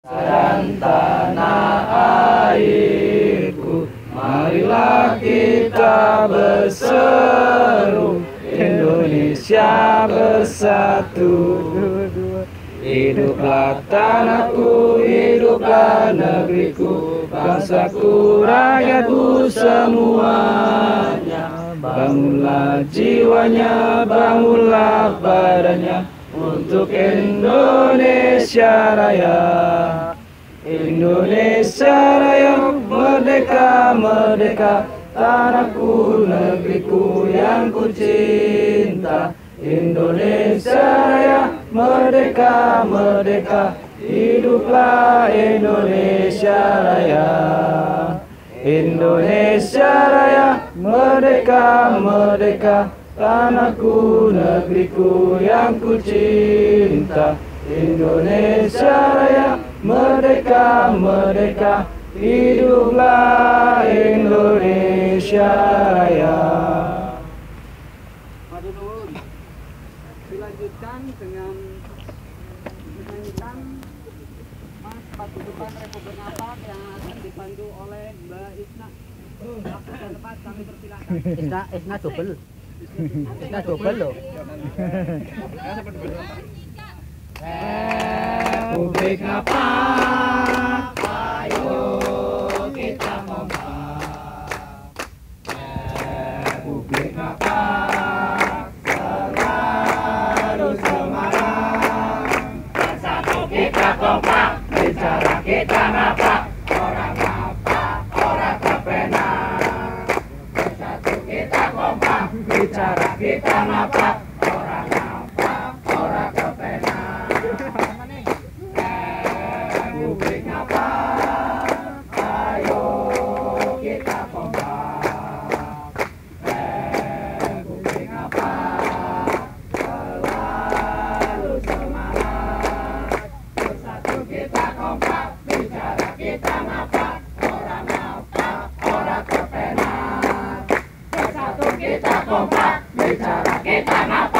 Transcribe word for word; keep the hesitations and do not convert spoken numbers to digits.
Dan tanah airku, marilah kita berseru, Indonesia bersatu. Hiduplah tanahku, hiduplah negeriku, bangsaku, rakyatku semuanya. Bangunlah jiwanya, bangunlah badannya, untuk Indonesia Raya. Indonesia Raya, merdeka, merdeka, tanahku, negeriku yang ku cinta. Indonesia Raya, merdeka, merdeka, hiduplah Indonesia Raya. Indonesia Raya, merdeka, merdeka, tanahku, negeriku yang ku cinta. Indonesia Raya, merdeka, merdeka, hiduplah Indonesia Raya. Dilanjutkan dengan menyanyikan Mas Paguyuban Republik Napak yang akan dipandu oleh Mbak Isna. Waktu dan tempat kami persilakan. Isna, Isna double. Isna double loh. Republik Napak, ayo kita kompak. Republik Napak, selalu semangat. Bersatu kita kompak, bicara kita napak. Orang napak, orang kepenak. Bersatu kita kompak, bicara kita napak. Orang napak, orang kepenak. Republik Napak, ayo kita kompak. Republik Napak, selalu semangat. Bersatu kita kompak, bicara kita napak. Orang napak, orang kepenak. Bersatu kita kompak, bicara kita napak.